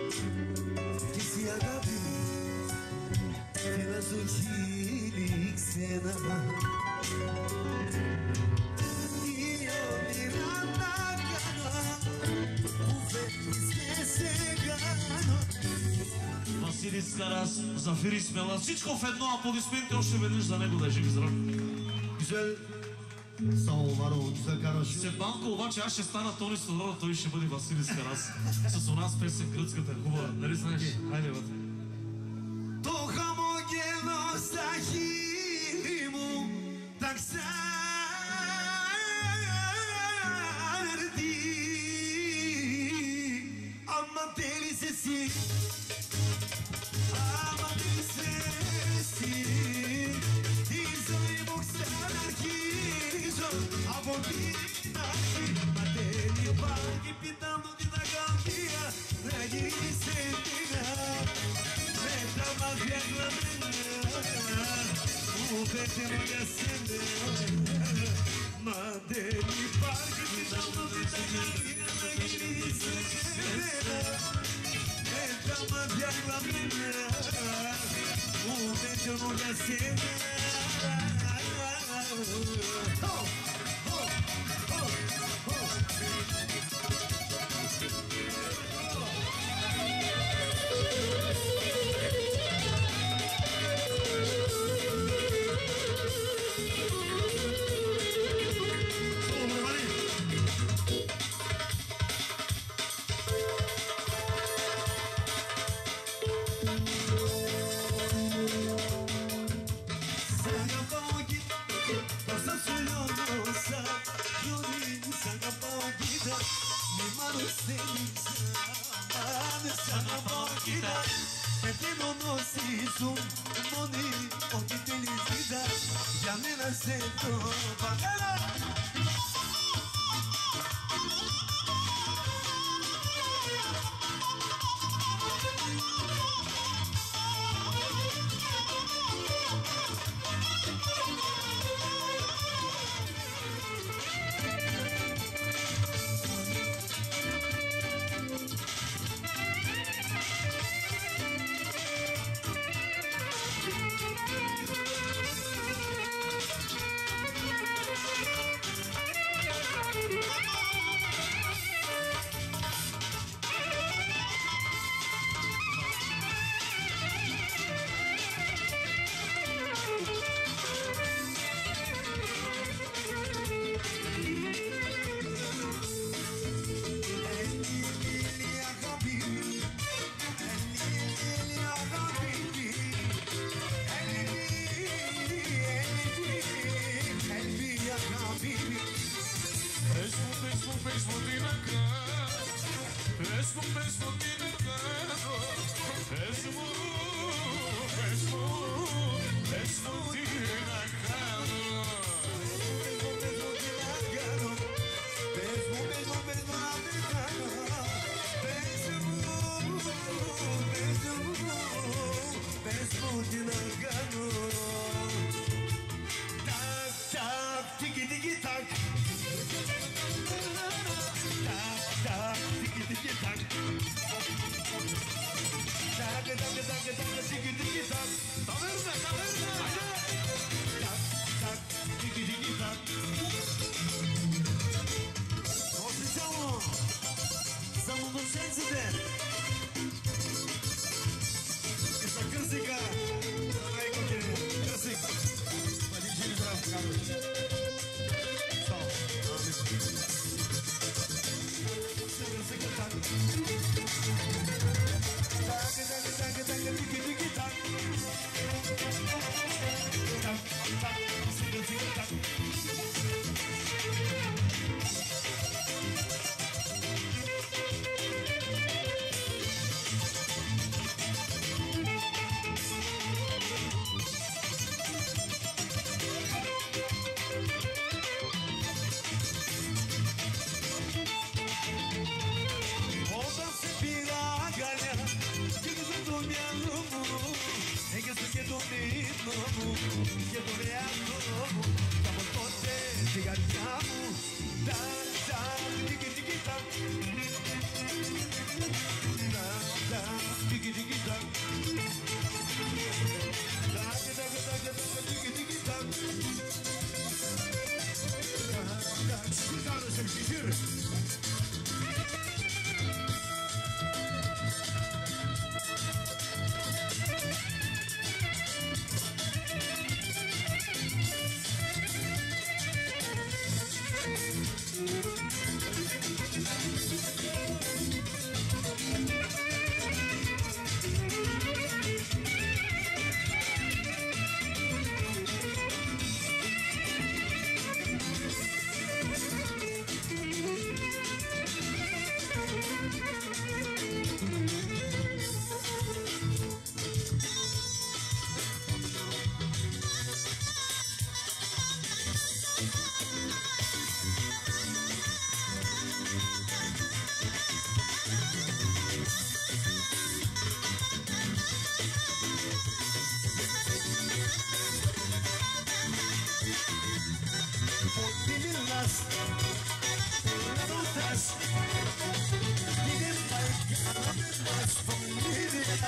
Κι εσύ αγάπη μου φυλάζω χείλη ξένα. Τι όνειρα να κάνω που φεύγεις και σε κάνω. Василий Скарас, Зафири Смела, всичко в едно, аплодисменти още веднъж за него, да е жив и здрав. Güzel, sağ ol, var ol, güzel kardeşim. Светбанко, обаче аз ще стана Тони Тодоров, той ще бъде Василий Скарас. С у нас песен гръцката, хубава, нали знаеш? Хайде, вътре. Το χαμόγελο στα χείλη μου τα ξανάρθει. Άμα θέλεις εσύ, άμα θέλεις εσύ, τη ζωή μου ξαναρχίζω από την αρχή. Μα δεν υπάρχει πιθανότητα την αγάπη να γίνει σε μένα. Με τα μάτια κλαμμένα που πέτρεμα για σένα. Μα δεν υπάρχει πιθανότητα να γίνει σε μένα. Με τα μάτια κλαμμένα που πέτρεμα για σένα. Πετύνω νοσίζουν μόνοι ό,τι θέλεις είδα για μένα σε το παγάλα.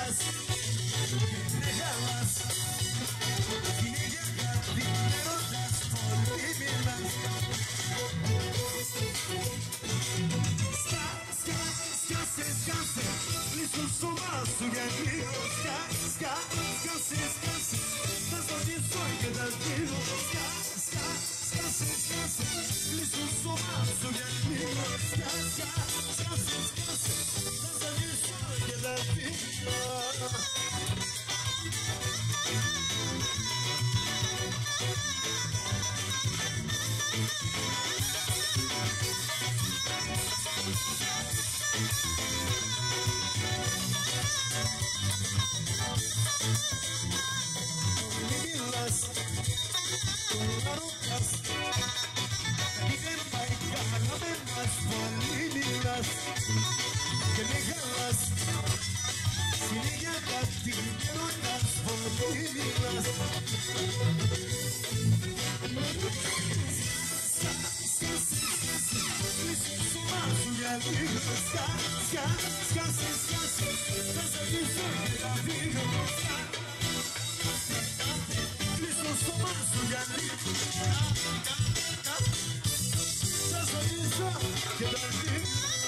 regalas, regalas. Si me llegas dinero das por vivirlas. Skase, listo somasu geliyor. Skase, das o de sonho das vidas. Skase, listo somasu geliyor. Skase, das o de sonho das vidas. Que me ganas, si me llegas dinero das por vivirlas. Somasu geliyor. Skase, das o de sonho da vida. Listo somasu geliyor. Das o de sonho da vida.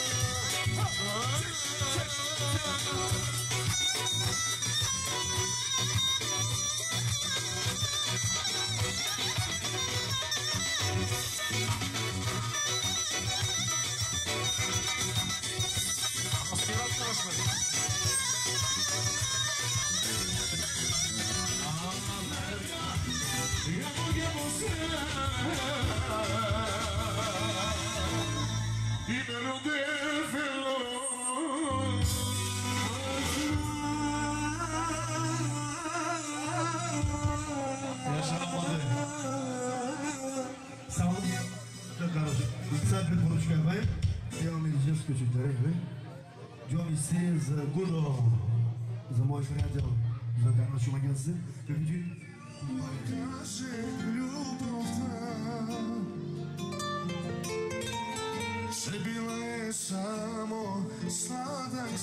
Johnny says good за мой приятел, за Гарнашо Магенце, как види. Покажи любовта, че била е само сладък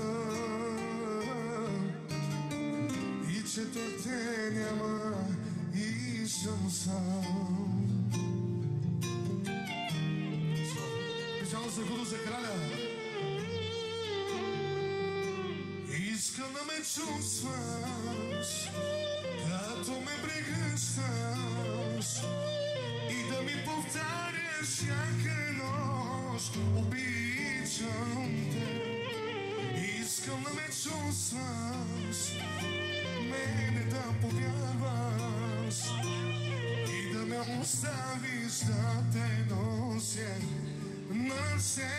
сън и че той те няма и съм сам. Специално за Гудо за краля. Искам да ме чувстваш, като ме прегръщаш и да ми повтаряш всяка нощ, обичам те. Искам да ме чувстваш, мене да повярваш и да ме оставиш да те нося на себе.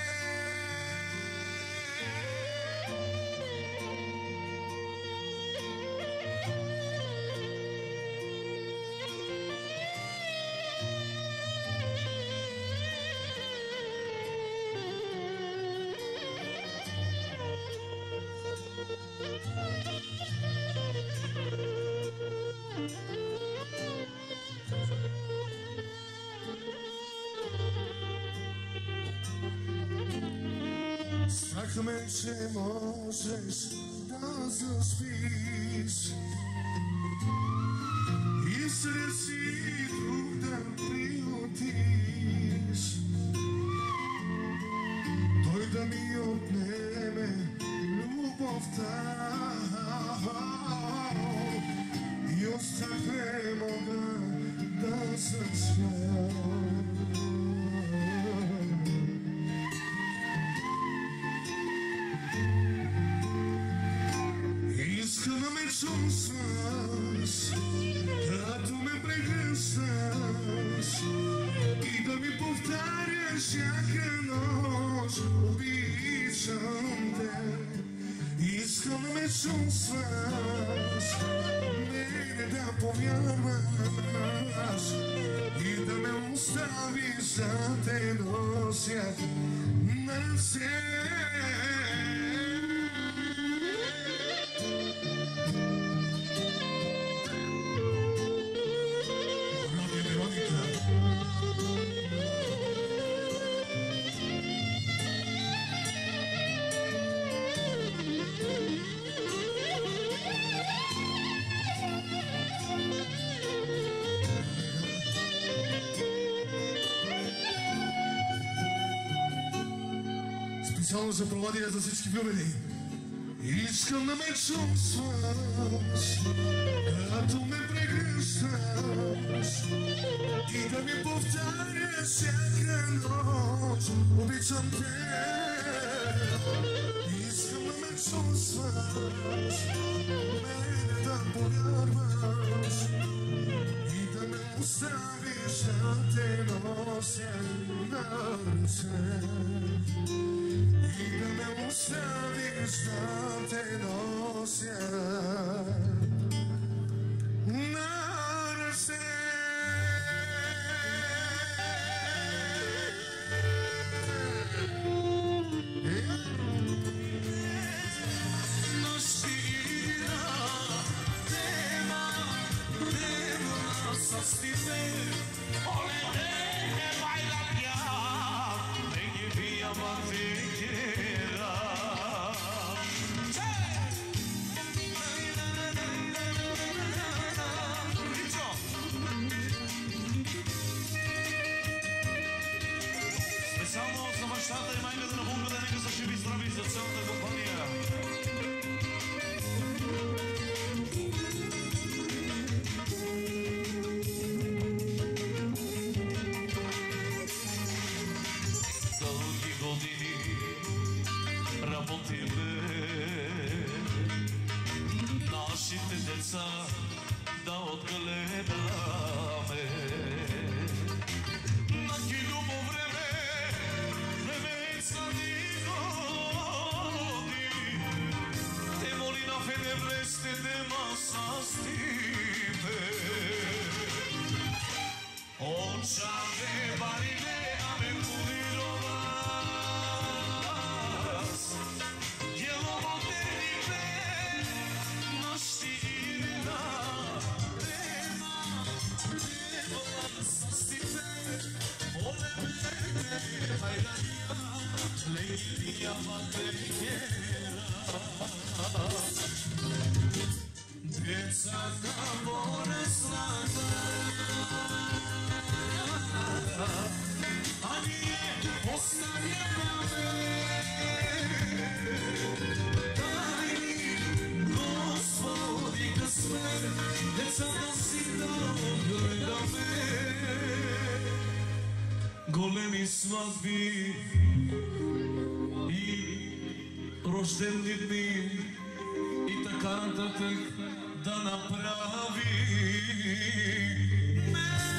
Страх ме, че можеш да заспиш и сред си друг да приютиш. Той да ми отнеме любовта и остах не мога да заспя. Искам да ме чувстваш, като ме прегръщаш и да ми повтаряш всяка нощ, обичам те. Искам да ме чувстваш, мене да повярваш и да ме оставиш да те нося на себе. Специално за Провадия, за всички влюбени. Искам да ме чувстваш, като ме прегръщаш и да ми повтаряш всяка нощ. Обичам те. Искам да ме чувстваш, мене да повярваш и да ме оставиш да те нося на ръце. И да ме оставиш да те нося на ръце. Да отгледаме на хилюбо време, времеца ни годи. Те моли на феневресте дема састиме. Очаве бариле амен кудировас. Елово дениве нашти Децата пораснаха, а ние оставяме. Дай ни, Господи, късмет, децата си да гледаме. Големи сватби и рождени дни и така нататък да направи.